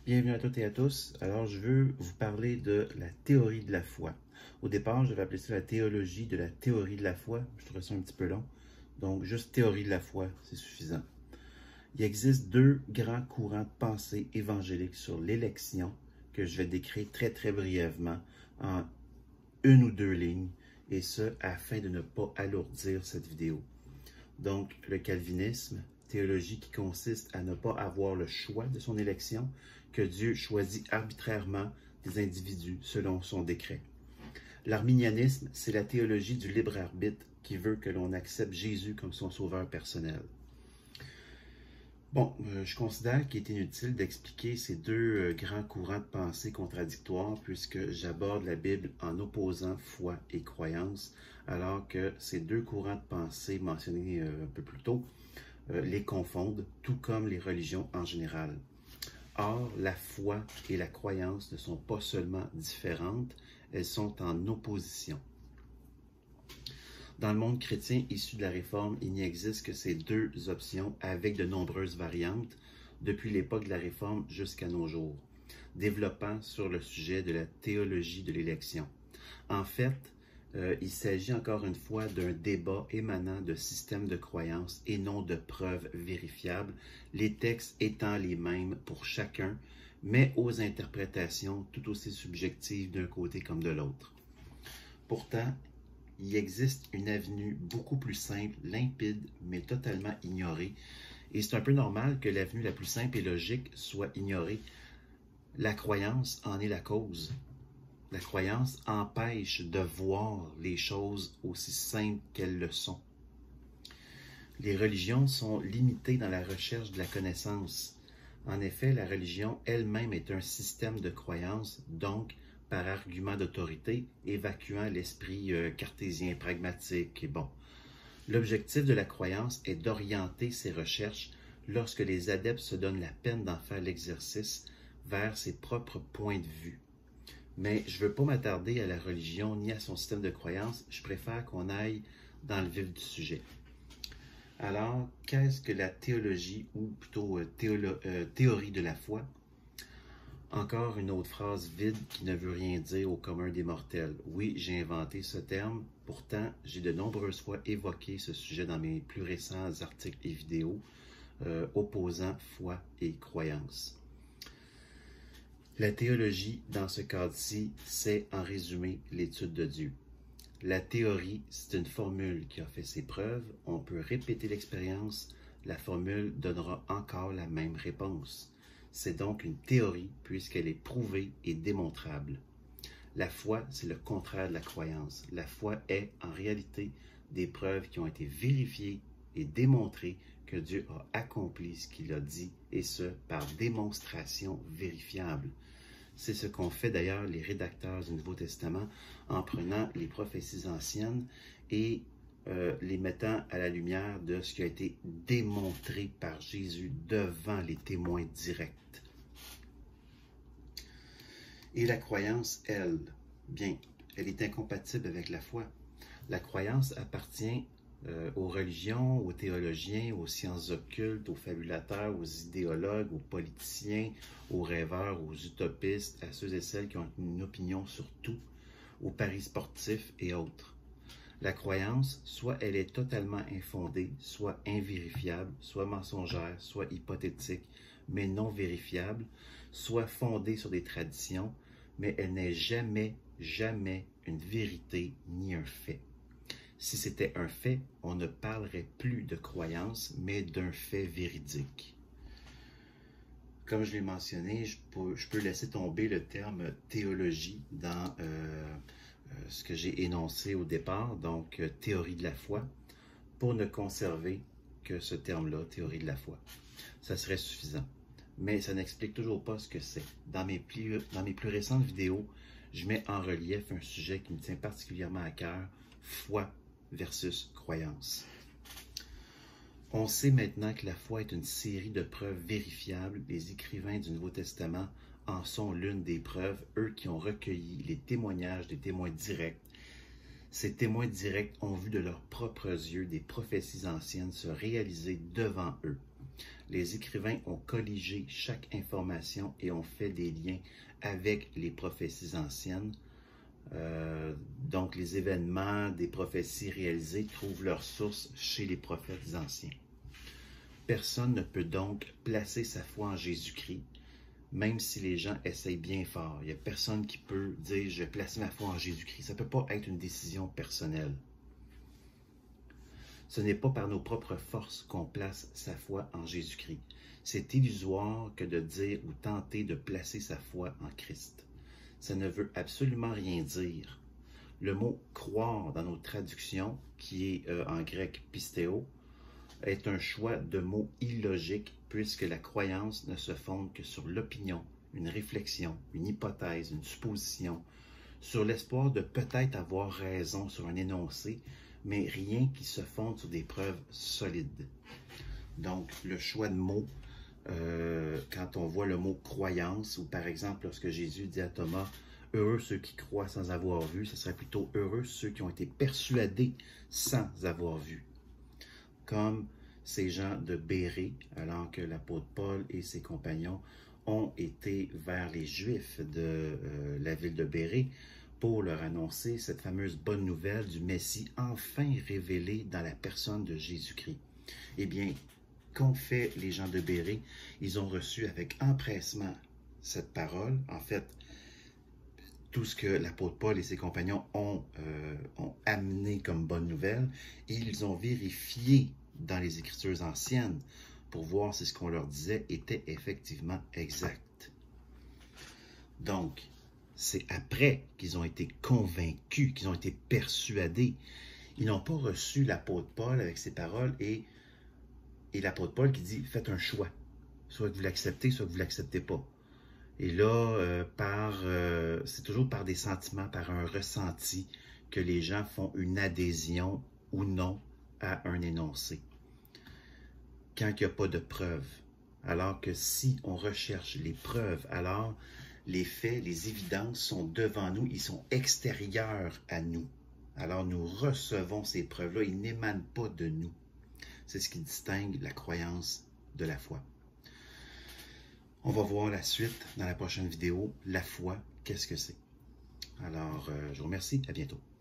Bienvenue à toutes et à tous. Alors, je veux vous parler de la théorie de la foi. Au départ, je vais appeler ça la théologie de la théorie de la foi. Je trouve ça un petit peu long. Donc, juste théorie de la foi, c'est suffisant. Il existe deux grands courants de pensée évangélique sur l'élection que je vais décrire très brièvement en une ou deux lignes, et ce, afin de ne pas alourdir cette vidéo. Donc, le calvinisme, théologie qui consiste à ne pas avoir le choix de son élection, que Dieu choisit arbitrairement des individus selon son décret. L'arminianisme, c'est la théologie du libre arbitre qui veut que l'on accepte Jésus comme son sauveur personnel. Bon, je considère qu'il est inutile d'expliquer ces deux grands courants de pensée contradictoires puisque j'aborde la Bible en opposant foi et croyance, alors que ces deux courants de pensée mentionnés un peu plus tôt les confondent, tout comme les religions en général. Or, la foi et la croyance ne sont pas seulement différentes, elles sont en opposition. Dans le monde chrétien issu de la Réforme, il n'y existe que ces deux options avec de nombreuses variantes depuis l'époque de la Réforme jusqu'à nos jours, développant sur le sujet de la théologie de l'élection. En fait, il s'agit encore une fois d'un débat émanant de systèmes de croyances et non de preuves vérifiables, les textes étant les mêmes pour chacun, mais aux interprétations tout aussi subjectives d'un côté comme de l'autre. Pourtant, il existe une avenue beaucoup plus simple, limpide, mais totalement ignorée, et c'est un peu normal que l'avenue la plus simple et logique soit ignorée. La croyance en est la cause. La croyance empêche de voir les choses aussi simples qu'elles le sont. Les religions sont limitées dans la recherche de la connaissance. En effet, la religion elle-même est un système de croyance, donc par argument d'autorité, évacuant l'esprit cartésien pragmatique. Et bon, l'objectif de la croyance est d'orienter ses recherches lorsque les adeptes se donnent la peine d'en faire l'exercice vers ses propres points de vue. Mais je ne veux pas m'attarder à la religion ni à son système de croyance, je préfère qu'on aille dans le vif du sujet. Alors, qu'est-ce que la théologie, ou plutôt théorie de la foi? Encore une autre phrase vide qui ne veut rien dire au commun des mortels. Oui, j'ai inventé ce terme, pourtant j'ai de nombreuses fois évoqué ce sujet dans mes plus récents articles et vidéos opposant foi et croyance. La théologie, dans ce cadre-ci, c'est en résumé l'étude de Dieu. La théorie, c'est une formule qui a fait ses preuves. On peut répéter l'expérience, la formule donnera encore la même réponse. C'est donc une théorie puisqu'elle est prouvée et démontrable. La foi, c'est le contraire de la croyance. La foi est, en réalité, des preuves qui ont été vérifiées et démontrées que Dieu a accompli ce qu'il a dit, et ce, par démonstration vérifiable. C'est ce qu'ont fait d'ailleurs les rédacteurs du Nouveau Testament en prenant les prophéties anciennes et les mettant à la lumière de ce qui a été démontré par Jésus devant les témoins directs. Et la croyance, elle, bien, elle est incompatible avec la foi. La croyance appartient aux religions, aux théologiens, aux sciences occultes, aux fabulateurs, aux idéologues, aux politiciens, aux rêveurs, aux utopistes, à ceux et celles qui ont une opinion sur tout, aux paris sportifs et autres. La croyance, soit elle est totalement infondée, soit invérifiable, soit mensongère, soit hypothétique, mais non vérifiable, soit fondée sur des traditions, mais elle n'est jamais une vérité ni un fait. Si c'était un fait, on ne parlerait plus de croyance, mais d'un fait véridique. Comme je l'ai mentionné, je peux laisser tomber le terme théologie dans ce que j'ai énoncé au départ, donc théorie de la foi, pour ne conserver que ce terme-là, théorie de la foi. Ça serait suffisant. Mais ça n'explique toujours pas ce que c'est. Dans mes plus récentes vidéos, je mets en relief un sujet qui me tient particulièrement à cœur, foi versus croyance. On sait maintenant que la foi est une série de preuves vérifiables. Les écrivains du Nouveau Testament en sont l'une des preuves, eux qui ont recueilli les témoignages des témoins directs. Ces témoins directs ont vu de leurs propres yeux des prophéties anciennes se réaliser devant eux. Les écrivains ont colligé chaque information et ont fait des liens avec les prophéties anciennes. Donc, les événements des prophéties réalisées trouvent leur source chez les prophètes anciens. Personne ne peut donc placer sa foi en Jésus-Christ, même si les gens essayent bien fort. Il n'y a personne qui peut dire « je place ma foi en Jésus-Christ ». Ça ne peut pas être une décision personnelle. Ce n'est pas par nos propres forces qu'on place sa foi en Jésus-Christ. C'est illusoire que de dire ou tenter de placer sa foi en Christ. Ça ne veut absolument rien dire. Le mot « croire » dans nos traductions, qui est en grec « pistéo », est un choix de mots illogique puisque la croyance ne se fonde que sur l'opinion, une réflexion, une hypothèse, une supposition, sur l'espoir de peut-être avoir raison sur un énoncé, mais rien qui se fonde sur des preuves solides. Donc, le choix de mots, quand on voit le mot « croyance » ou par exemple lorsque Jésus dit à Thomas « Heureux ceux qui croient sans avoir vu », ce serait plutôt « Heureux ceux qui ont été persuadés sans avoir vu ». Comme ces gens de Bérée, alors que l'apôtre Paul et ses compagnons ont été vers les Juifs de la ville de Bérée pour leur annoncer cette fameuse bonne nouvelle du Messie enfin révélé dans la personne de Jésus-Christ. Eh bien, qu'ont fait les gens de Bérée? Ils ont reçu avec empressement cette parole. En fait, tout ce que l'apôtre Paul et ses compagnons ont amené comme bonne nouvelle, et ils ont vérifié dans les Écritures anciennes pour voir si ce qu'on leur disait était effectivement exact. Donc, c'est après qu'ils ont été convaincus, qu'ils ont été persuadés. Ils n'ont pas reçu l'apôtre Paul avec ses paroles et l'apôtre Paul qui dit « Faites un choix, soit que vous l'acceptez, soit que vous ne l'acceptez pas ». Et là, c'est toujours par des sentiments, par un ressenti que les gens font une adhésion ou non à un énoncé. Quand il n'y a pas de preuves, alors que si on recherche les preuves, alors les faits, les évidences sont devant nous, ils sont extérieurs à nous. Alors nous recevons ces preuves-là, ils n'émanent pas de nous. C'est ce qui distingue la croyance de la foi. On va voir la suite dans la prochaine vidéo. La foi, qu'est-ce que c'est? Alors, je vous remercie. À bientôt.